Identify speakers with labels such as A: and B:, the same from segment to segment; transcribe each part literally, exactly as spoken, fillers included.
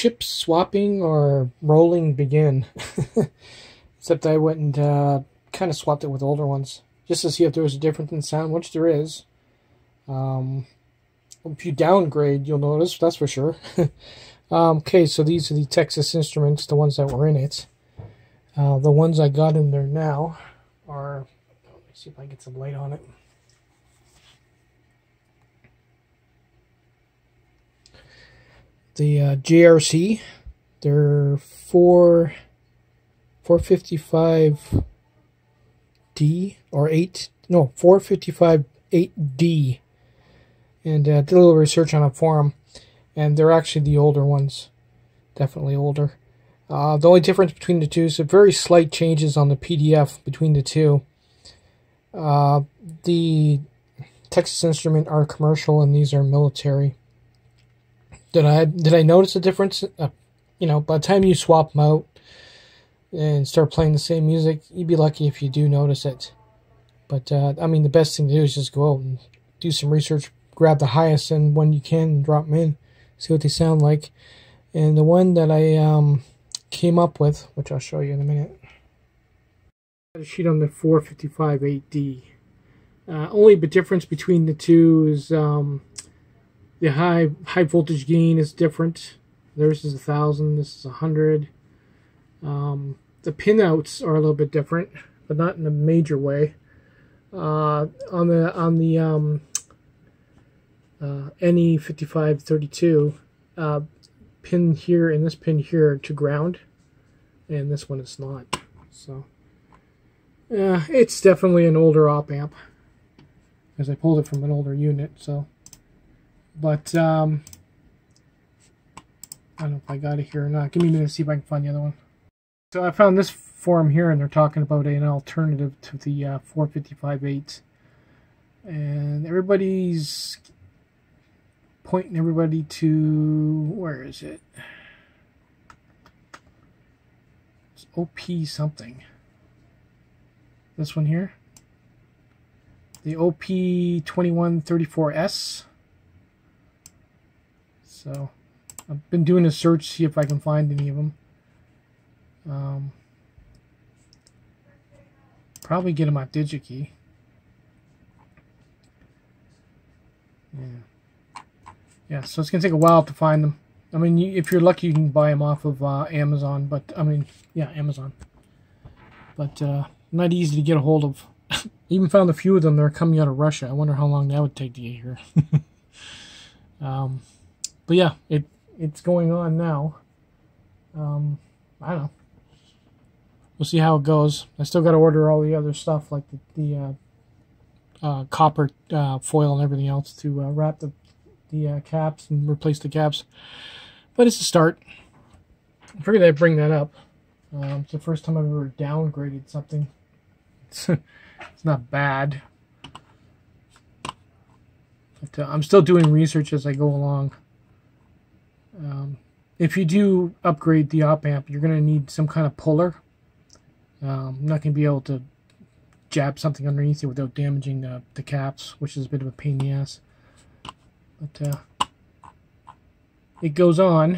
A: chip swapping or rolling begin. Except I went and uh, kind of swapped it with older ones, just to see if there was a difference in sound, which there is. Um, if you downgrade, you'll notice, that's for sure. um, okay, so these are the Texas Instruments, the ones that were in it. Uh, the ones I got in there now are, let me see if I can get some light on it. The uh, J R C, they're four fifty-five D or eight, no, four fifty-five eight D, and uh, did a little research on a forum, and they're actually the older ones, definitely older. Uh, the only difference between the two is some very slight changes on the P D F between the two. Uh, the Texas Instrument are commercial, and these are military. Did I did I notice a difference? Uh, you know, by the time you swap them out and start playing the same music, you'd be lucky if you do notice it. But uh, I mean, the best thing to do is just go out and do some research, grab the highest end one you can, and drop them in, see what they sound like. And the one that I um, came up with, which I'll show you in a minute, I got a sheet on the four fifty-five eight D. Uh, only the difference between the two is um, the high high voltage gain is different. Theirs is a thousand. This is a hundred. Um, the pinouts are a little bit different, but not in a major way. Uh, on the on the um, uh, N E fifty-five thirty-two, uh, pin here and this pin here to ground, and this one is not. So, yeah, it's definitely an older op amp, because I pulled it from an older unit. So. But, um, I don't know if I got it here or not. Give me a minute to see if I can find the other one. So I found this forum here, and they're talking about an alternative to the uh, four fifty-five eight. And everybody's pointing everybody to, where is it? It's O P something. This one here. The O P twenty-one thirty-four S. So, I've been doing a search to see if I can find any of them. Um, probably get them at DigiKey. Yeah. Yeah, so it's going to take a while to find them. I mean, you, if you're lucky, you can buy them off of uh, Amazon. But, I mean, yeah, Amazon. But, uh, not easy to get a hold of. Even found a few of them that are coming out of Russia. I wonder how long that would take to get here. um... But yeah, it it's going on now. Um, I don't know. We'll see how it goes. I still got to order all the other stuff, like the, the uh, uh, copper uh, foil and everything else to uh, wrap the the uh, caps and replace the caps. But it's a start. I figured I'd bring that up. Um, it's the first time I've ever downgraded something. It's, it's not bad. But uh, I'm still doing research as I go along. Um, if you do upgrade the op amp, you're going to need some kind of puller. Um, I'm not going to be able to jab something underneath it without damaging the, the caps, which is a bit of a pain in the ass. But uh, it goes on.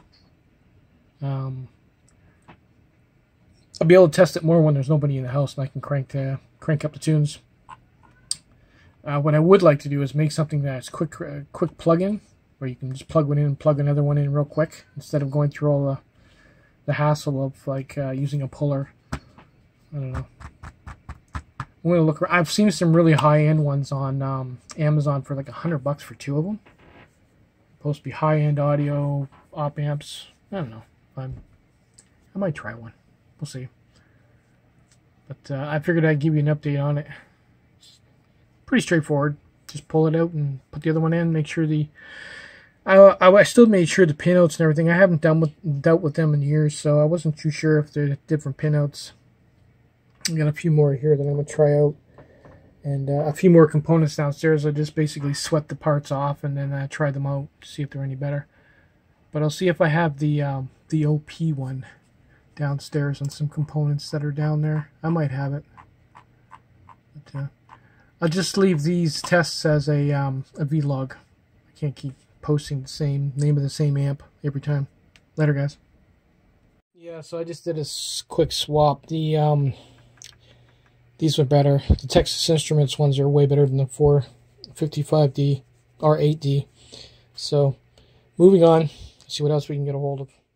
A: Um, I'll be able to test it more when there's nobody in the house and I can crank the, crank up the tunes. Uh, what I would like to do is make something that's quick, uh, quick plug-in, where you can just plug one in and plug another one in real quick, instead of going through all the, the hassle of like uh, using a puller. I don't know. I'm gonna look. I've seen some really high-end ones on um, Amazon for like a hundred bucks for two of them. Supposed to be high-end audio op amps. I don't know. I'm. I might try one. We'll see. But uh, I figured I'd give you an update on it. It's pretty straightforward. Just pull it out and put the other one in. Make sure the I, I, I still made sure the pinouts and everything. I haven't done with, dealt with them in years, so I wasn't too sure if they're different pinouts. I got a few more here that I'm going to try out. And uh, a few more components downstairs. I just basically sweat the parts off and then uh, try them out to see if they're any better. But I'll see if I have the, um, the O P one downstairs and some components that are down there. I might have it. But, uh, I'll just leave these tests as a, um, a vlog. I can't keep posting the same name of the same amp every time. Later, guys. Yeah, so I just did a s- quick swap. The um, these are better. The Texas Instruments ones are way better than the four fifty-five D or eight D. So, moving on. See what else we can get a hold of.